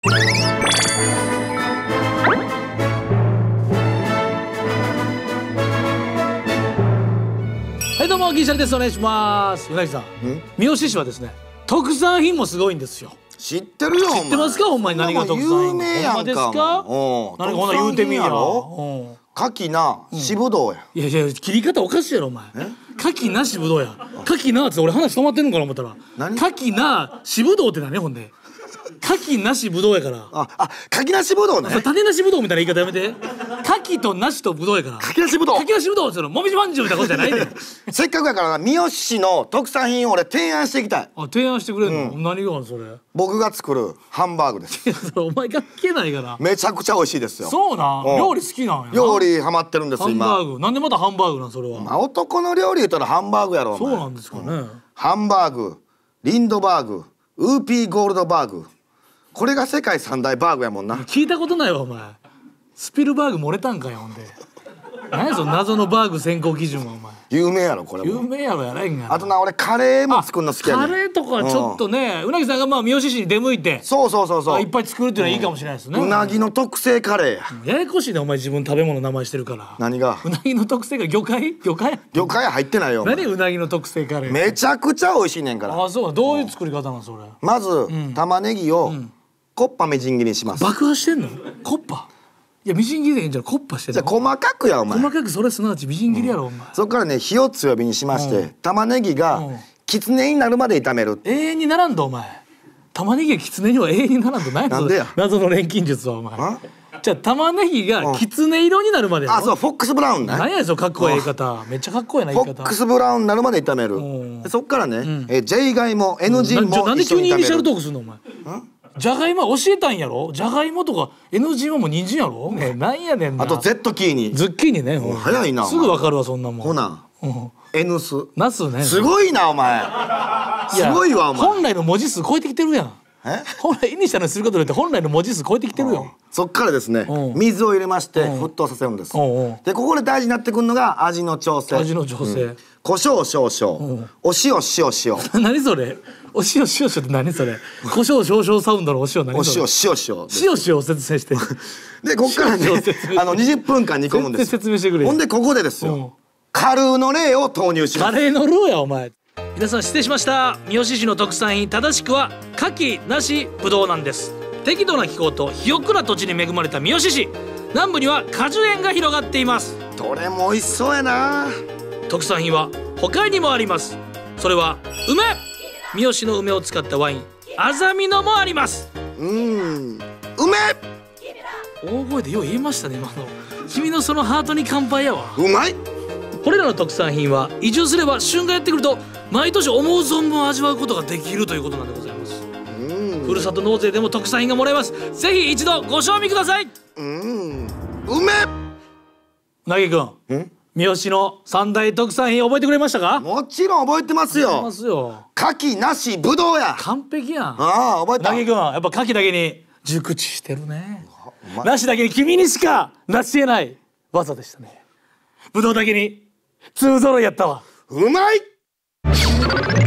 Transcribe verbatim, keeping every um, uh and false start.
はいどうも銀シャリです。お願いします。うなぎさん、三好市はですね特産品もすごいんですよ。 知ってるよ。 知ってますか？ほんまに何が特産品？ 有名やんか。 ほんまですか？何かほんな言うてみや。 牡蠣なしぶどうや。 いやいや切り方おかしいやろお前。牡蠣なしぶどうや。牡蠣なって俺話止まってんのかな思ったら。牡蠣なしぶどうって何ほんで。牡蠣なしぶどうやから。 あ、あ、牡蠣なしぶどうね。 種なしぶどうみたいな言い方やめて。牡蠣となしとぶどうやから。 牡蠣なしぶどう。 牡蠣なしぶどうってのもみじまんじゅうみたいなことじゃないね。 せっかくやからな、三好市の特産品を俺提案していきたい。 あ、提案してくれるの？何があるそれ？ 僕が作るハンバーグです。 いやそれお前が聞けないから。 めちゃくちゃ美味しいですよ。 そうなん。料理好きなんや。 料理ハマってるんです今。 ハンバーグ。なんでまたハンバーグなんそれは。 まあ男の料理言ったらハンバーグやろ。 そうなんですかね。 ハンバーグ、リンドバーグ、ウーピーゴールドバーグ。これが世界三大バーグやもんな。 聞いたことないわお前。スピルバーグ漏れたんかよほんで。何やその謎のバーグ選考基準はお前。 有名やろこれも。 有名やろやらんが。 あとな俺カレーも作るの好きやねん。 カレーとかちょっとね、うなぎさんがまあ三好市に出向いて。 そうそうそうそう。 いっぱい作るっていうのはいいかもしれないですね。 うなぎの特製カレーや。ややこしいねお前自分食べ物の名前してるから。 何が？ うなぎの特製が魚介？魚介？ 魚介入ってないよ。 何うなぎの特製カレー？ めちゃくちゃ美味しいねんから。 あ、そう。どういう作り方なのそれ？ まず玉ねぎをコッパみじん切りにします。 爆破してんの？コッパ？いやみじん切りでいいんじゃん。コッパしてんの？ じゃ細かくやお前。 細かくそれすなわちみじん切りやろお前。 そっからね火を強火にしまして玉ねぎがきつねになるまで炒める。 永遠にならんとお前。玉ねぎがきつねには永遠にならんとないの？ なんでや。 謎の錬金術はお前。じゃあ玉ねぎがきつね色になるまで。 あ、そうフォックスブラウンね。 何やそのかっこいい言い方。めっちゃかっこいいな言い方。 フォックスブラウンになるまで炒める。そっからねえジェイガイモ エヌジー もなんで急にイニシャルトークする。 るのお前。じゃがいも教えたんやろ。じゃがいもとか エヌジー も人参やろ。なんやねんな。 あと ゼット キーニ。 ズッキーニね。 早いな。 すぐわかるわそんなもん。 ほな。N ス。 ナスね。 すごいなお前。すごいわお前。 本来の文字数超えてきてるやん。本来イニシャルにすることによって本来の文字数超えてきてるよ。 そっからですね水を入れまして沸騰させるんです。でここで大事になってくるのが味の調整。 味の調整。 胡椒少々、お塩塩塩。 何それ？お塩塩塩って何それ？胡椒少々サウンドのお塩何それ？ お塩塩塩。 塩塩を説明して。 でこっからねあのにじゅっぷんかん煮込むんです。 説明してくれ。 ほんでここでですよカルーのレーを投入します。 カレーのルーやお前。皆さん失礼しました。三好市の特産品正しくは牡蠣なしぶどうなんです。適度な気候と肥沃な土地に恵まれた三好市、南部には果樹園が広がっています。 どれも美味しそうやな。 特産品は他にもあります。それは梅。三好の梅を使ったワインあざみのもあります。 うーん、梅。 大声でよう言いましたね今の。君のそのハートに乾杯やわ。 うまい。 これらの特産品は移住すれば旬がやってくると毎年思う存分味わうことができるということなんでございます。ふるさと納税でも特産品がもらえます。ぜひ一度ご賞味ください。 うん、梅。 なぎくん、三好の三大特産品覚えてくれましたか？ もちろん覚えてますよ。 ますよ。 牡蠣なしぶどうや。 完璧やん。 ああ覚えた。 なぎくんやっぱ牡蠣だけに熟知してるね。なしだけに君にしかなし得ない技でしたね。ぶどうだけにツー揃いやったわ。 うまい。